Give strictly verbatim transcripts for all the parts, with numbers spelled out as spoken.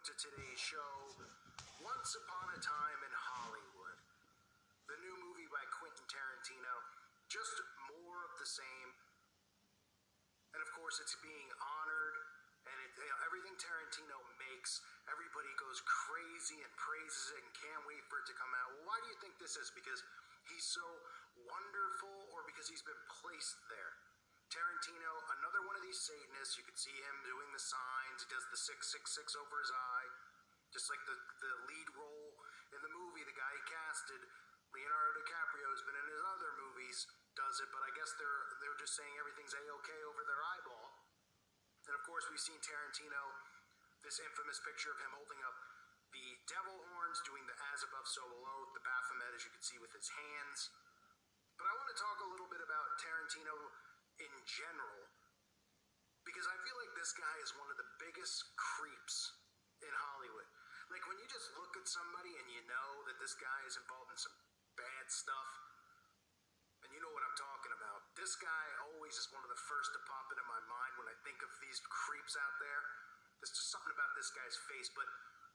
to today's show, Once Upon a Time in Hollywood. The new movie by Quentin Tarantino, just more of the same. And of course, it's being honored, and it, you know, everything Tarantino makes, everybody goes crazy and praises it and can't wait for it to come out. Well, why do you think this is? Because he's so wonderful, or because he's been placed there? Tarantino, another one of these Satanists. You could see him doing the signs. He does the six six six over his eye, just like the, the lead role in the movie. The guy he casted, Leonardo DiCaprio, has been in his other movies, does it, but I guess they're they're just saying everything's A-okay over their eyeball. And of course, we've seen Tarantino, this infamous picture of him holding up the devil horns, doing the as above so below, the Baphomet, as you can see, with his hands. But I want to talk a little bit about Tarantino in general, because I feel like this guy is one of the biggest creeps in Hollywood. Like, when you just look at somebody and you know that this guy is involved in some bad stuff, and you know what I'm talking about. This guy always is one of the first to pop into my mind when I think of these creeps out there. There's just something about this guy's face. But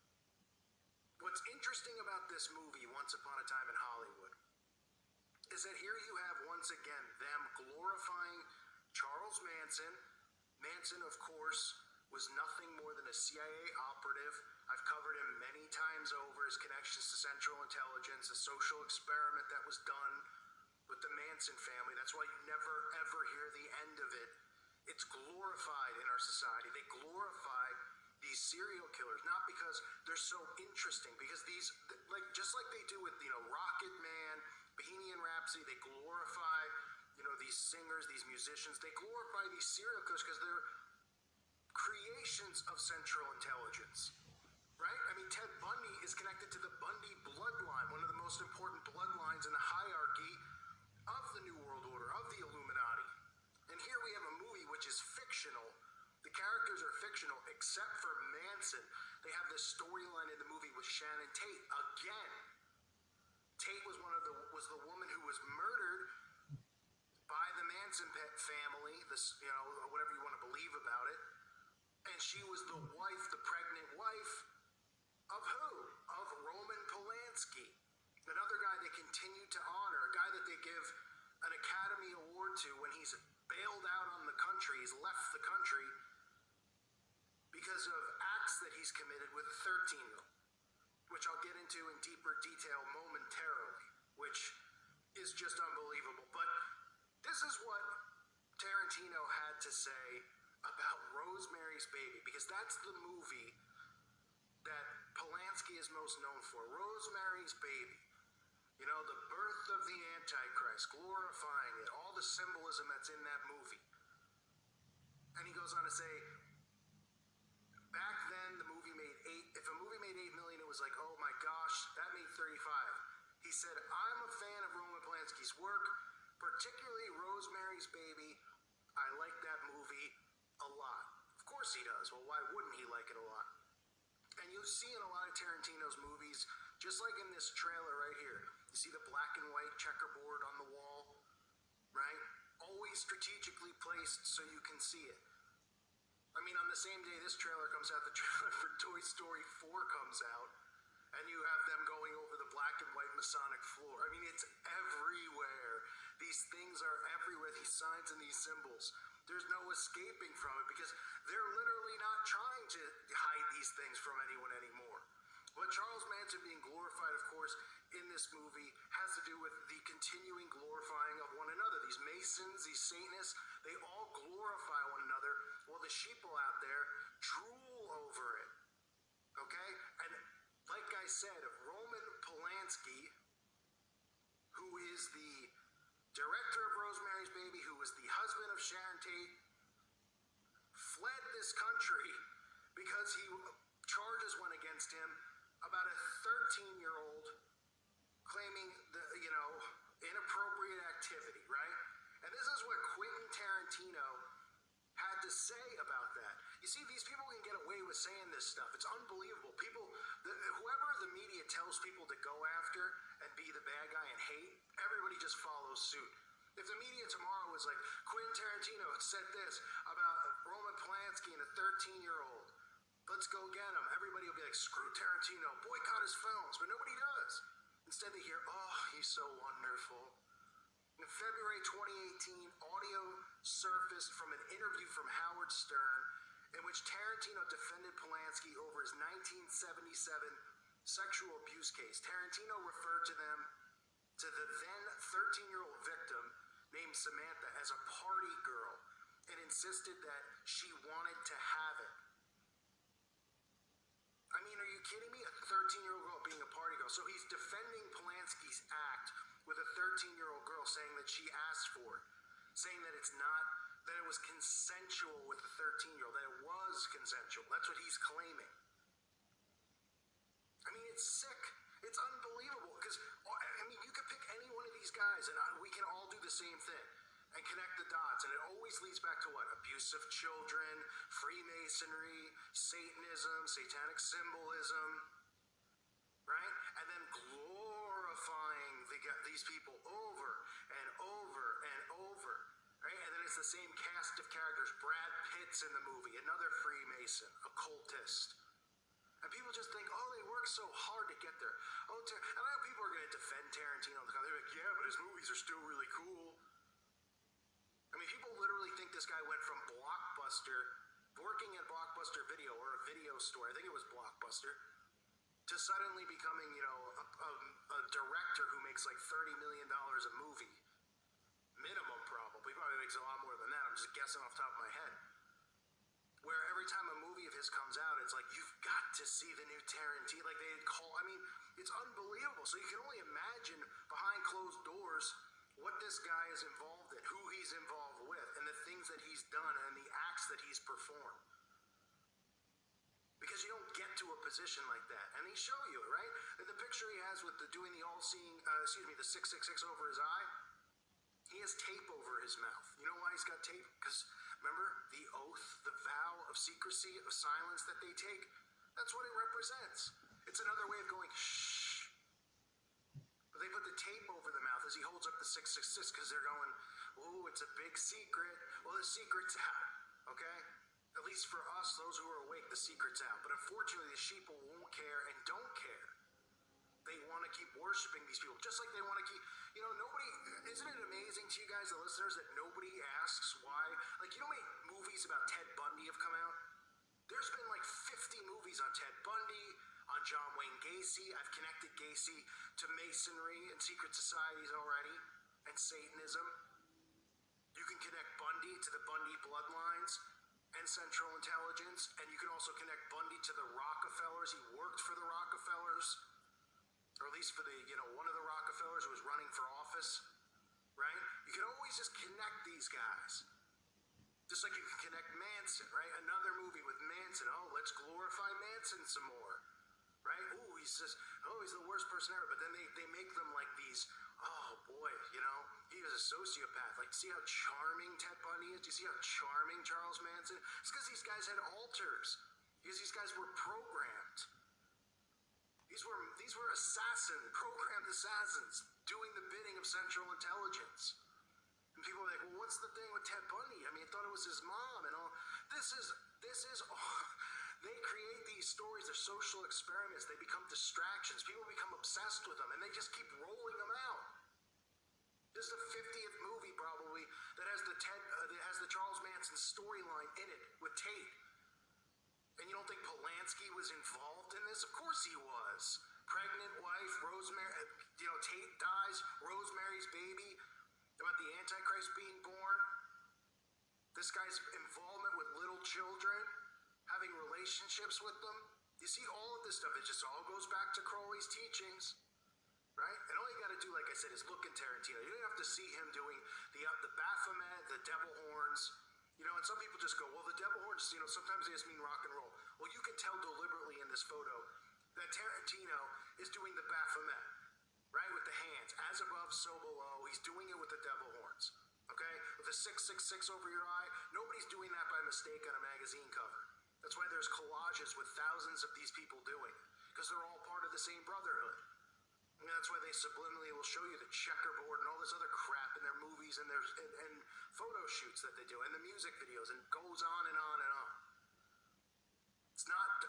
what's interesting about this movie, Once Upon a Time in Hollywood, is that here you have, once again, them glorifying Charles Manson. Manson, of course, was nothing more than a C I A operative. I've covered him many times over, his connections to Central Intelligence, a social experiment that was done with the Manson family. That's why you never, ever hear the end of it. It's glorified in our society. They glorify these serial killers, not because they're so interesting, because these, like, just like they do with, you know, Rocket Man, Bohemian Rhapsody, they glorify, you know, these singers, these musicians. They glorify these serial killers because they're creations of Central Intelligence, right? I mean, Ted Bundy is connected to the Bundy bloodline, one of the most important bloodlines in the hierarchy of the New World Order, of the Illuminati. And here we have a movie which is fictional. The characters are fictional, except for Manson. They have this storyline in the movie with Shannon Tate. Again, Tate was one of the was the woman who was murdered by the Manson pet family. This, you know, whatever you want to believe about it. And she was the wife, the pregnant wife of who? Of Roman Polanski, another guy they continue to honor, a guy that they give an Academy Award to when he's bailed out on the country, he's left the country because of acts that he's committed with a thirteen-year-old, which I'll get into in deeper detail momentarily, which is just unbelievable. But this is what Tarantino had to say about Rosemary's Baby, because that's the movie that Polanski is most known for. Rosemary's Baby. You know, the birth of the Antichrist, glorifying it, all the symbolism that's in that movie. And he goes on to say, back then the movie made eight, if a movie made eight million, it was like, oh my gosh, that made thirty-five. He said, I'm a fan of Roman Polanski's work, particularly Rosemary's Baby. I like that movie a lot. Of course he does. Well, why wouldn't he like it a lot? And you see in a lot of Tarantino's movies, just like in this trailer right here, you see the black and white checkerboard on the wall, right? Always strategically placed so you can see it. I mean, on the same day this trailer comes out, the trailer for Toy Story four comes out, and you have them going over the black and white Masonic floor. I mean, it's everywhere. These things are everywhere, these signs and these symbols. There's no escaping from it, because they're literally not trying to hide these things from anyone anymore. But Charles Manson being glorified, of course, in this movie has to do with the continuing glorifying of one another. These Masons, these Satanists, they all glorify one another, while the sheeple out there drool over it. Okay? And like I said, Roman Polanski, who is the director of Rosemary's Baby, who was the husband of Sharon Tate, fled this country because he charges went against him about a thirteen-year-old claiming the, you know, inappropriate activity, right? And this is what Quentin Tarantino had to say about that. You see, these people can get away with saying this stuff. It's unbelievable. People, the, whoever the media tells people to go after and be the bad guy and hate, everybody just follows suit. If the media tomorrow was like, Quentin Tarantino said this about Roman Polanski and a thirteen-year-old, Let's go get him. Everybody will be like, screw Tarantino, boycott his films, but nobody does. Instead they hear, oh, he's so wonderful. In February twenty eighteen, audio surfaced from an interview from Howard Stern in which Tarantino defended Polanski over his nineteen seventy-seven sexual abuse case. Tarantino referred to them, to the then thirteen-year-old victim named Samantha, as a party girl and insisted that she wanted to have it. I mean, are you kidding me? A thirteen-year-old girl being a party girl. So he's defending Polanski's act with a thirteen-year-old girl saying that she asked for it, saying that it's not, that it was consensual with the thirteen-year-old, that it was consensual. That's what he's claiming. I mean, it's sick. It's unbelievable because, I mean, you could pick any one of these guys and we can all do the same thing and connect the dots. And it always leads back to what? Abuse of children, Freemasonry, Satanism, satanic symbolism, right? And then glorifying the, these people over and over and over, right? And then it's the same cast of characters. Brad Pitt's in the movie, another Freemason, occultist. And people just think, oh, they work so hard to get there. Oh, Tar- and I know people are going to defend Tarantino. They're like, yeah, but his movies are still really cool. I mean, people literally think this guy went from Blockbuster, working at Blockbuster Video or a video store, I think it was Blockbuster, to suddenly becoming, you know, a, a, a director who makes like thirty million dollars a movie. Minimum, probably. Probably makes a lot more than that. I'm just guessing off the top of my head. Where every time a movie of his comes out, it's like, you've got to see the new Tarantino. Like, they call, I mean, it's unbelievable. So you can only imagine behind closed doors what this guy is involved in, who he's involved with, and the things that he's done and the acts that he's performed. Because you don't get to a position like that. And he show you it, right? And the picture he has with the doing the all-seeing, uh, excuse me, the six six six over his eye, he has tape over his mouth. You know why he's got tape? Because remember the oath, the vow of secrecy, of silence that they take? That's what it represents. It's another way of going, shh. But they put the tape over the mouth as he holds up the six six six because they're going, oh, it's a big secret. Well, the secret's out, okay? At least for us, those who are awake, the secret's out. But unfortunately, the sheeple won't care and don't care. They want to keep worshiping these people, just like they want to keep, you know, nobody, isn't it amazing to you guys, the listeners, that nobody asks why? Like, you know how many movies about Ted Bundy have come out? There's been like fifty movies on Ted Bundy, on John Wayne Gacy. I've connected Gacy to Masonry and secret societies already, and Satanism. You can connect Bundy to the Bundy bloodlines and Central Intelligence, and you can also connect Bundy to the Rockefellers. He worked for the Rockefellers, or at least for the, you know, one of the Rockefellers who was running for office, right? You can always just connect these guys. Just like you can connect Manson, right? Another movie with Manson. Oh, let's glorify Manson some more, right? Oh, he's just, oh, he's the worst person ever. But then they, they make them like these, oh boy, you know, he was a sociopath. Like, see how charming Ted Bundy is? Do you see how charming Charles Manson? It's because these guys had altars. Because these guys were programmed. These were these were assassins, programmed assassins, doing the bidding of Central Intelligence. And people are like, well, what's the thing with Ted Bundy? I mean, I thought it was his mom and all. This is, this is, oh, they create these stories, they're social experiments, they become distractions. People become obsessed with them, and they just keep rolling them out. This is the fiftieth movie, probably, that has the Ted, uh, that has the Charles Manson storyline in it with Tate. And you don't think Polanski was involved in this? Of course he was. Pregnant wife, Rosemary, you know, Tate dies, Rosemary's baby, about the Antichrist being born. This guy's involvement with little children, having relationships with them. You see all of this stuff, it just all goes back to Crowley's teachings, right? And all you got to do, like I said, is look in Tarantino. You don't have to see him doing the uh, the Baphomet, the devil horns. You know, and some people just go, well, the devil horns, you know, sometimes they just mean rock and roll. Well, you can tell deliberately in this photo that Tarantino is doing the Baphomet, right, with the hands. As above, so below. He's doing it with the devil horns, okay? With the six six six over your eye. Nobody's doing that by mistake on a magazine cover. That's why there's collages with thousands of these people doing it, because they're all part of the same brotherhood. And that's why they subliminally will show you the checkerboard and all this other crap in their movies and their and, and photo shoots that they do, and the music videos, and goes on and on and on. It's not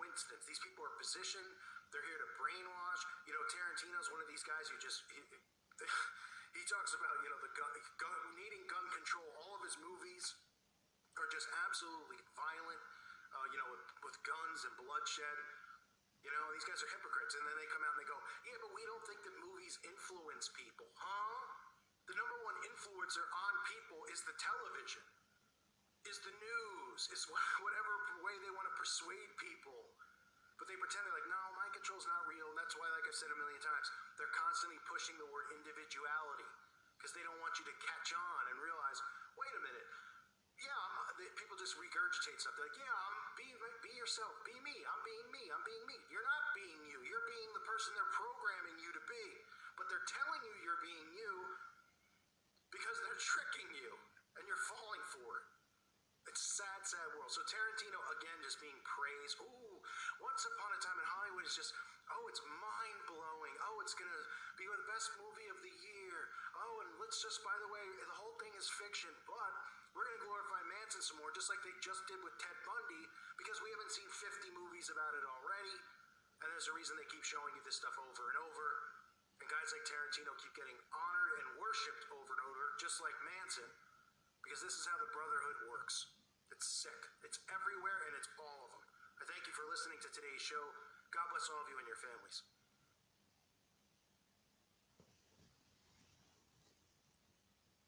coincidence. These people are positioned. They're here to brainwash. You know, Tarantino's one of these guys who just he, he talks about, you know, the gun, gun needing gun control. All of his movies are just absolutely violent. Uh, you know, with, with guns and bloodshed. You know, these guys are hypocrites, and then they come out and they go, yeah, but we don't think that movies influence people, huh? The number one influencer on people is the television, is the news, is whatever way they want to persuade people. But they pretend they're like, no, mind control's not real. And that's why, like I've said a million times, they're constantly pushing the word individuality because they don't want you to catch on and realize, wait a minute, yeah, I'm, they, people just regurgitate something like, yeah, I'm being, be yourself, be me, I'm being me, I'm being me. You're not being you, you're being the person they're programming you to be. But they're telling you you're being you because they're tricking you and you're falling for it. It's a sad, sad world. So Tarantino, again, just being praised. Ooh, Once Upon a Time in Hollywood is just, oh, it's mind-blowing. Oh, it's going to be the best movie of the year. Oh, and let's just, by the way, the whole thing is fiction, but we're going to glorify Manson some more, just like they just did with Ted Bundy, because we haven't seen fifty movies about it already, and there's a reason they keep showing you this stuff over and over, and guys like Tarantino keep getting honored and worshipped over and over, just like Manson, because this is how the Brotherhood works. It's sick. It's everywhere, and it's all of them. I thank you for listening to today's show. God bless all of you and your families.